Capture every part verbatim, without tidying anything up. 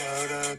笑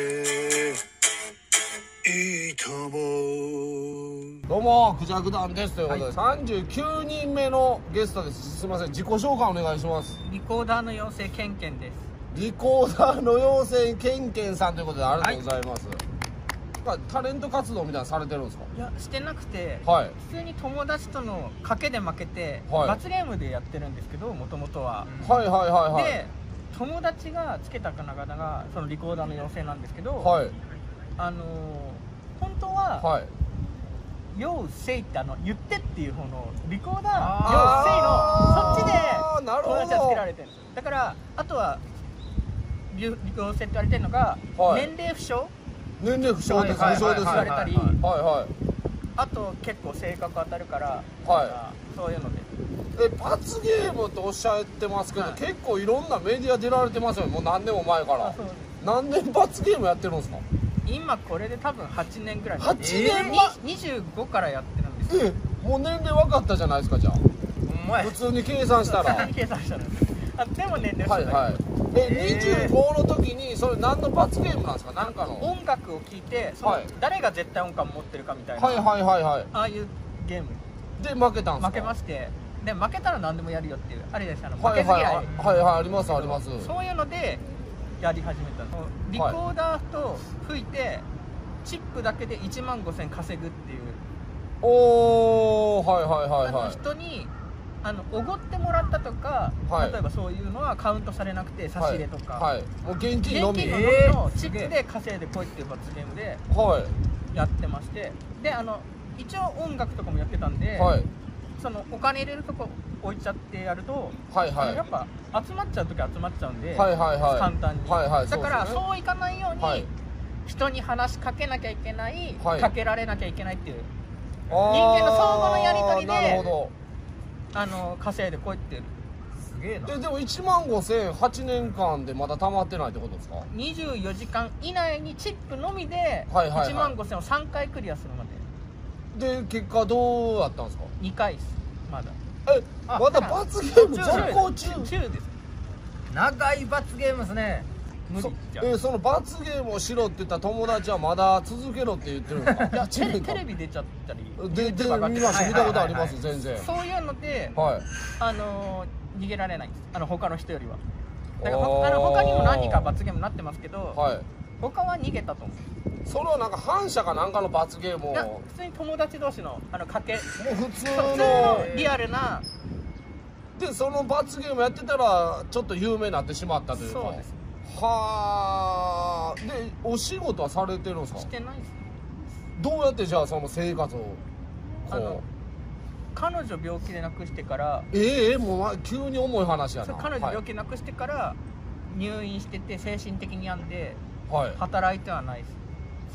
っていいと思う。 どうもクジャク団ですということで、はい、さんじゅうきゅうにんめのゲストです。すみません、自己紹介お願いします。 リコーダーの妖精ケンケンです。 リコーダーの妖精ケンケンさんということでありがとうございます、はい、タレント活動みたいなのされてるんですか？ いや、してなくて、 はい、 普通に友達との賭けで負けて、はい、罰ゲームでやってるんですけど、もともとは、うん、はいはいはいはい。で友達がつけた方がそのリコーダーの妖精なんですけど、はい、あのー、本当は、はい、妖精ってあの言ってっていう方のリコーダー妖精のそっちで友達はつけられてるんですよ。だからあとはリコー精って言われてるのが、はい、年齢不詳年齢不詳です、不詳です言われたり、 はいはい、 あと結構性格当たるから、はい、そういうので。 え、罰ゲームとおっしゃってますけど、はい、結構いろんなメディア出られてますよね。もう何年も前から。何年罰ゲームやってるんですか？ 今これで多分はちねんぐらい。 はちねん、えー、にじゅうごからやってるんですよ。 え、もう年齢分かったじゃないですか。じゃあ普通に計算したら。 普通に計算したらあ、でも年齢はいはい。え、にじゅうごの時にそれ何の罰ゲームなんですか？なんかの音楽を聴いて、その誰が絶対音感持ってるかみたいな、 はいはいはいはい、 ああいうゲームで負けたんですか？ 負けまして、で負けたら何でもやるよっていうあれです。あの負けず嫌い、 はいはいはい、ありますあります。 そういうのでやり始めたの。リコーダーと吹いてチップだけでいちまんごせん稼ぐっていう。 おお、はいはいはいはい。 あの人にあのおごってもらったとか、はい、例えばそういうのはカウントされなくて、差し入れとか、はいはい、 もう現金のみ、 現金のチップで稼いでこいっていう罰ゲームでやってまして、はい、であの一応音楽とかもやってたんで、はい、そのお金入れるとこ置いちゃってやると、はいはい、やっぱ集まっちゃう時集まっちゃうんで、はいはいはい、簡単に、はいはい、だからそう、ね、そういかないように、はい、人に話しかけなきゃいけない、はい、かけられなきゃいけないっていう人間の相互のやり取りで、なるほど、あの稼いでこうやって。 すげえな。ででもいちまんごせんはちねんかんでまだ溜まってないってことですか？ にじゅうよじかん以内にチップのみでいちまんごせんをさんかいクリアするまで。で結果どうだったんですか？ にかいです。まだえ、まだ罰ゲーム続行中。 中です。 長い罰ゲームですね。 無理じゃん。 え、その罰ゲームをしろって言った友達はまだ続けろって言ってるんですか？いやテレ、テレビ出ちゃったりで、で、見ました、見たことあります、全然。 そういうので、はい、あの逃げられないんです。あの他の人よりは。だからあの他にも何人か罰ゲームになってますけど、はい、他は逃げたと思う。 それはなんか反社かなんかの罰ゲームを。いや、 普通に友達同士のあの賭け。もう普通の普通のリアルな。 でその罰ゲームやってたらちょっと有名になってしまったというか。 そうです。 はあ。でお仕事はされてるんですか？ してないです。 どうやってじゃあその生活をこう。あの彼女病気で亡くしてから。 ええー、もう急に重い話やな。 彼女病気で亡くしてから入院してて精神的に病んで、はい、働いてはないです。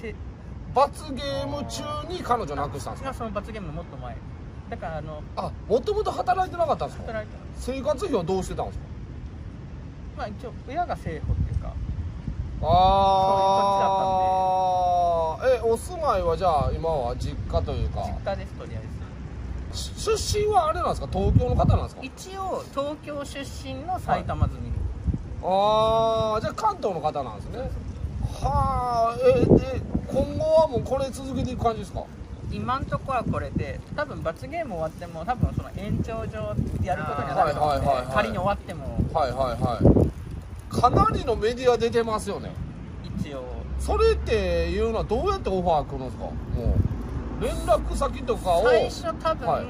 罰ゲーム中に彼女亡くしたんですか？ その罰ゲームのもっと前だからあのあ、もともと働いてなかったんですか？ 働いてない。 生活費はどうしてたんですか？ まあ一応親が生保っていうか、 ああ、え、お住まいはじゃあ今は実家というか？ 実家です。とりあえず出身はあれなんですか？東京の方なんですか？ 一応東京出身の埼玉住み、 はい、ああ、じゃあ関東の方なんですね。はあ、え、で今後はもうこれ続けていく感じですか？ 今んとこはこれで、多分罰ゲーム終わっても多分その延長上やることにはなると思うんで、仮に終わっても。はいはいはい。 かなりのメディア出てますよね。 一応それっていうのはどうやってオファー来るんですか？もう連絡先とかを最初多分、はい、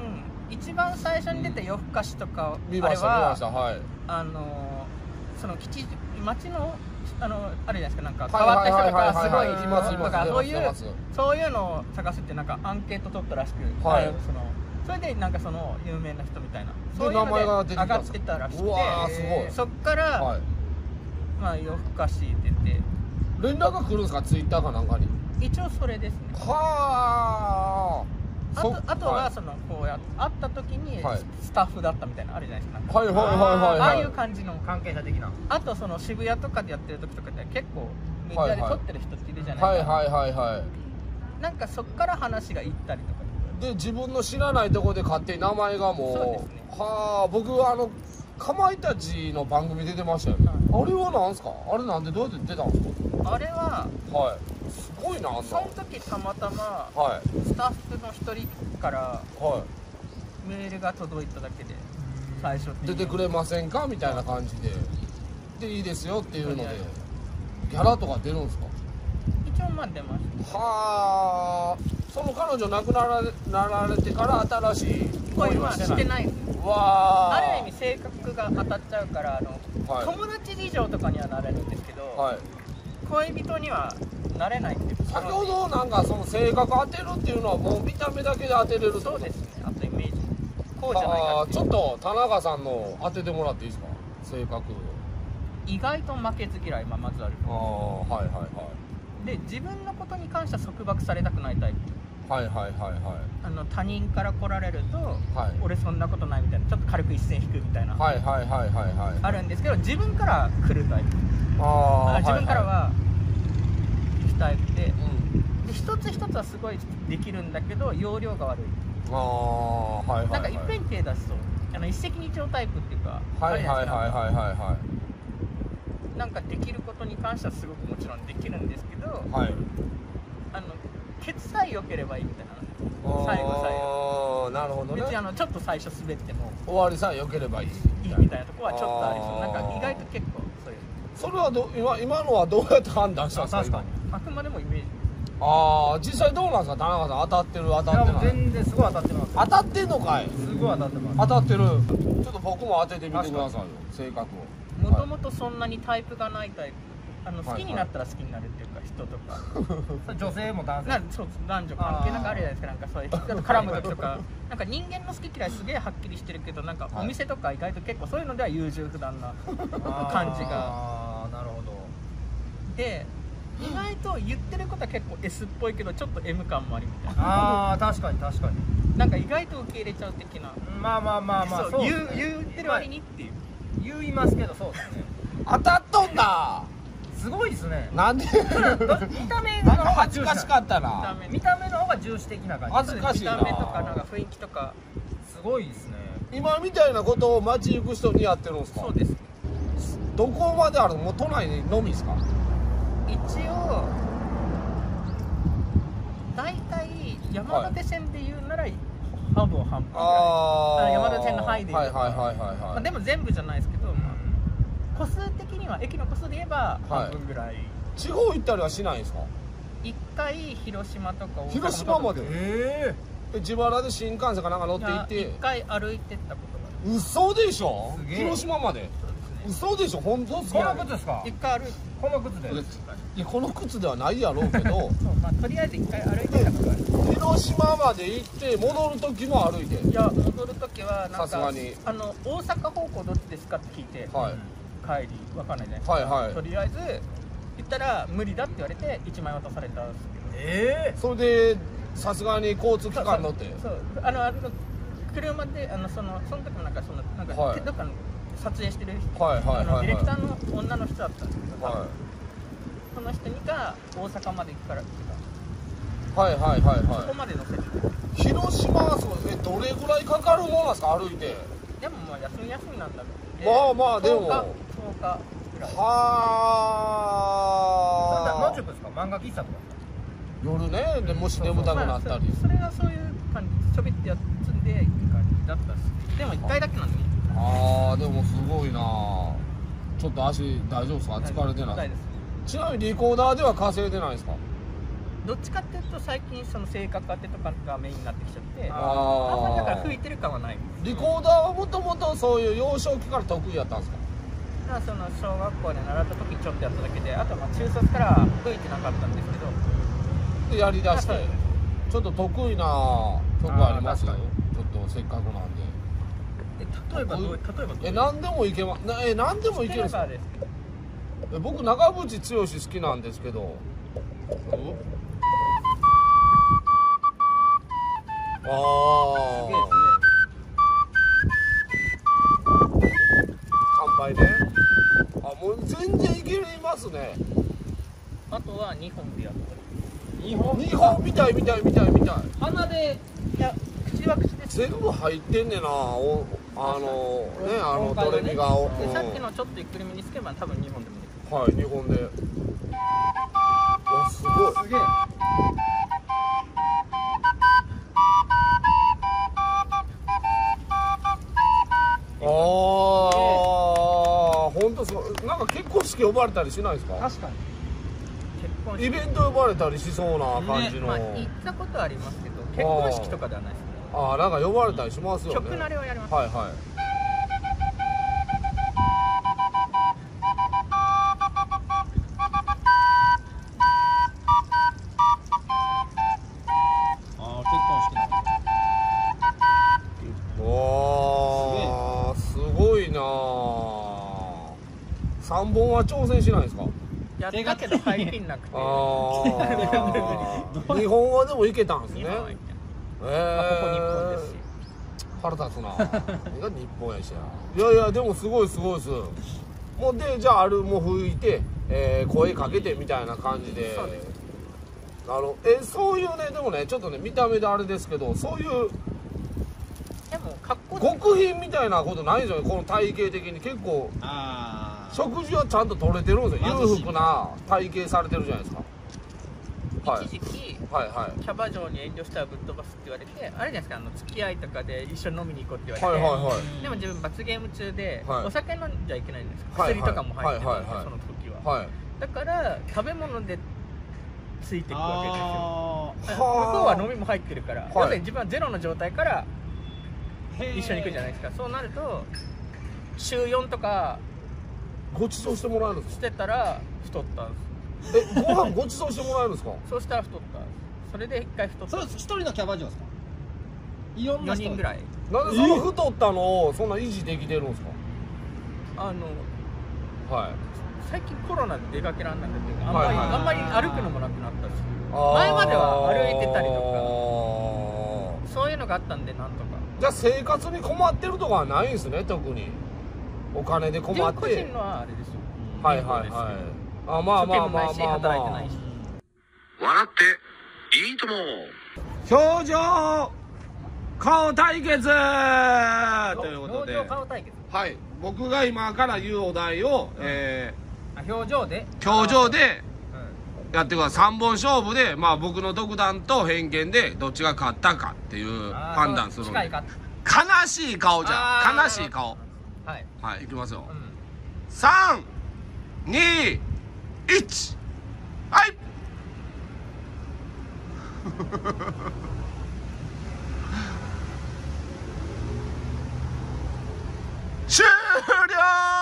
一番最初に出た夜更かしとか、うん、あれは見ました、はい、あのその基地町のあのあれじゃないですか、なんか変わった人とかすごいとか、そういうそういうのを探すってなんかアンケート取ったらしく、はい、そのそれでなんかその有名な人みたいなそういうので上がってたらしくて、そっから、はい、まあ夜更かしって言って連絡が来るんですか？ツイッターかなんかに。 一応それですね。 はあ。あとあとはそのこうや会った時にスタッフだったみたいなあれじゃないですか。はいはいはいはい、はい、 ああいう感じの関係者的な。 あとその渋谷とかでやってる時とかって結構メディアで撮ってる人っているじゃないですか。 はいはいはいはい。 なんかそっから話がいったりとかで自分の知らないところで勝手に名前がもう。 そうですね。 はあ、僕はあのかまいたちの番組出てましたよね。ああれはなんすか？あれなんでどうやって出たんですか？ あれははいすごいな。あんなその時たまたまはいスタッフの一人からはメールが届いただけで最初い出てくれませんかみたいな感じででいいですよっていうのでギャラとか出るんですか？ 一応まあ出ました。 はあ。その彼女亡くなられなられてから新しい恋はしてないです。 わある意味性格が当たっちゃうからあの、 はい、 友達以上とかにはなれるんですけど、 はい、 恋人にはなれないっていう。 先ほどなんかその性格当てるっていうのはもう見た目だけで当てれるってこと？ そうですね。あとイメージこうじゃないかっていう。 ちょっと田中さんの当ててもらっていいですか？性格意外と負けず嫌い、まあ、まずある。 ああはいはいはいで自分のことに関しては束縛されたくないタイプ。 はいはいはいはい。 あの他人から来られると、 はい、 俺そんなことないみたいな、ちょっと軽く一線引くみたいな、 はいはいはいはいはいあるんですけど、自分から来るタイプ。 ああ自分からは行くタイプで、 うん、 で一つ一つはすごいできるんだけど容量が悪い。 ああはいはい、はい、 なんかいっぺん手出しそう。あの一石二鳥タイプっていうか、 はいはいはいはいはいはい。 なんかできることに関してはすごくもちろんできるんですけど、 はい、 あのケツさえ良ければいいみたいな。最後最後なるほどね。 別にあのちょっと最初滑っても終わりさえ良ければいいいいみたいなところはちょっとありそう。なんか意外と結構そういう。 それはど今今のはどうやって判断したんですか？ 確かにあくまでもイメージ。 ああ実際どうなんですか田中さん？当たってる当たってない？ 全然すごい当たってます。 当たってんのかい？ すごい当たってます。 当たってる。ちょっと僕も当ててみてくださいよ性格を。 もともとそんなにタイプがないタイプ。あの好きになったら好きになるっていうか、人とか女性も男性なそう男女関係なんかあるじゃないですか。なんかそういう人と絡む時とかなんか人間の好き嫌いすげえはっきりしてるけど、なんかお店とか意外と結構そういうのでは優柔不断な感じが。 ああなるほど。 で意外と言ってることは結構 S っぽいけどちょっと M 感もありみたいな。 ああ確かに確かに。 なんか意外と受け入れちゃう的な。 まあまあまあまあそう言う言ってる割にっていう。 言いますけどそうですね。 当たっとんだ。 すごいですね。 なんで？ 見た目の方が恥ずかしかったな。 見た目の方が重視的な感じ。 恥ずかしいな。 見た目とかなんか雰囲気とかすごいですね。 今みたいなことを街行く人にやってるんですか？ そうです。 どこまであるの？もう都内のみですか？ 一応大体山手線で言うなら半分半分ぐらい。ああ山手線の範囲で言うと。はいはいはいはいはい。まあでも全部じゃないですけど、まあ個数的には駅の個数で言えば半分ぐらい、はい、 地方行ったりはしないんですか？ 一回広島とか広島までええ自腹で新幹線かなんか乗って行って一回歩いてったことがある。 嘘でしょ？広島まで嘘でしょ？本当ですか？ この靴ですか？ 一回歩いてこの靴でいやこの靴ではないやろうけどそう、まあ、とりあえず一回歩いてたことある。 広島まで行って戻る時も歩いて。 いや戻る時はなんかさすがにあの大阪方向どっちですかって聞いて、 はい帰りわかんないじゃないですか、 はいはい、 とりあえず言ったら無理だって言われていちまい渡されたんですけど、 えー、それでさすがに交通機関乗ってそうそうあのあの車であのそのその時もなんかそのなんか、はい、どっかの撮影してる人、はいはいはいはい、あのディレクターの女の人だったんですけど、はい、その人にが大阪まで行くからって言ったはいはいはいはいそこまで乗せて広島はそうえどれぐらいかかるものなんですか歩いて。 でもまあ休み休みなんだろう。 まあまあでもとおかぐらい。 はあ。 野宿ですか？漫画喫茶とか夜ねでもし眠たくなったり、 まあ、そ, それがそういう感じちょびってやつでいい感じだったしでもいっかいだけなんで。 ああでもすごいな。ちょっと足大丈夫ですか？疲れてない。ちなみにリコーダーでは稼いでないですか？ どっちかっていうと最近その性格当てとかがメインになってきちゃってああんまりだから吹いてる感はない。 リコーダーはもともとそういう幼少期から得意やったんですか？ だからその小学校で習った時ちょっとやっただけであとはまあ中卒から吹いてなかったんですけどでやりだしてちょっと得意な曲ありますよ。ちょっとせっかくなんで。 え例えばどう例えばどうえ何でもいけまなえ何でもいけるんですか？え僕長渕剛好きなんですけど。ああ。すげえですね。乾杯ね。あもう全然いけますね。 あとはにほんでやったり。にほんにほんみたいみたいみたいみたい。 鼻でいや口は口で全部入ってんねんな。おあのね、あのドレミがを、 でさっきのちょっとゆっくりめにつけば多分にほんでもできる。 はい、にほんで。お、すごい。 すげえ。 ああ、本当そう。なんか結婚式呼ばれたりしないですか？ 確かに。 結婚式イベント呼ばれたりしそうな感じの。 まあ行ったことはありますけど、結婚式とかではないですね。 ああ、なんか呼ばれたりしますよね。 曲慣れはやります。 はいはい。 ああ、結婚式なの。 おー、すごいなあ。三本は挑戦しないですか？ やったけど入りなくて。 ああ。日本はでもいけたんですね。 日本は行ってえまあここ日本ですし。 腹立つな。何が日本やしや。いやいやでもすごいすごいです。もうでじゃああれも吹いて、えー、声かけてみたいな感じで。 そうです。 あのえそういうねでもねちょっとね見た目であれですけどそういうでも格好極品みたいなことないですよねこの体型的に結構ああ。 食事はちゃんと取れてるんですよ裕福な体型されてるじゃないですか。はい一時期はいはいキャバ嬢に遠慮したらぶっ飛ばすって言われてあれじゃないですかあの付き合いとかで一緒に飲みに行こうって言われて、 はいはいはいでも自分罰ゲーム中で、 はいお酒飲んじゃいけないじゃないですか、 はいはい薬とかも入ってたんで、 はいはいはいその時は、 はいだから食べ物でついていくわけですよ。 あ向こうは飲みも入ってるから、 はい要するに自分はゼロの状態からー一緒に行くじゃないですか。そうなると週よんとかご馳走してもらえるんですか？ してたら太ったんです。 えご飯ご馳走してもらえるんですか？ そうしたら太ったんです。それで一回太ったそれ一人のキャバ嬢ですか？いろんなよ人にんぐらい。 なんでその太ったのをそんな維持できてるんですあのか？はい最近コロナで出かけられなくてあんまり、 はいはいあんまり歩くのもなくなったし、前までは歩いてたりとかそういうのがあったんでなんとか。 じゃあ生活に困ってるとかはないんですね特にお金で困自分個って人のはあれですよ。 はいはいはいあまあまあまあまあまあ、 働いてないし。 笑っていいとも。 表情顔対決ということで、 表情顔対決。 はい、僕が今から言うお題を、 うんえあ表情で。 ー、表情でうんやってください。さんぼん勝負で、まあ、僕の独断と偏見でどっちが勝ったかっていうあー判断するので近いか。 悲しい顔じゃあーん悲しい顔はい。 はいいきますよ、 うんさんにいちはい終了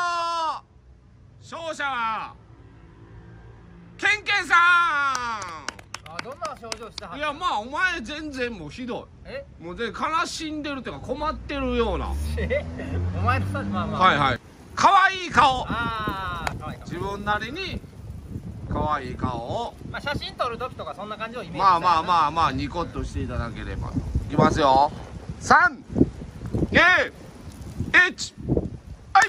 勝者はケンケンさあどんな表情したはず。 んいやまあお前全然もうひどえいもうで悲しんでるっていうか困ってるようなえお前のさまあまあ。 はいはい可愛い顔ああ可愛いかも。 自分なりに可愛い顔をまあ写真撮る時とかそんな感じをイメージ。 まあまああ。 まあまあニコッとしていただければといきますよさんにいちはい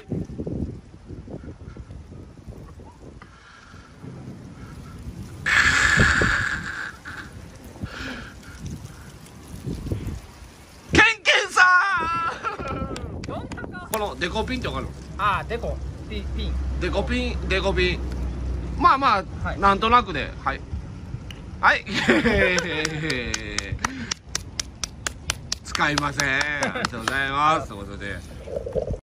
ケンケンさんどんな顔。 このデコピンってわかるのああデコピンピン。 デコピンデコピンまあまあ、 はいなんとなくではいはい使いませんありがとうございますということで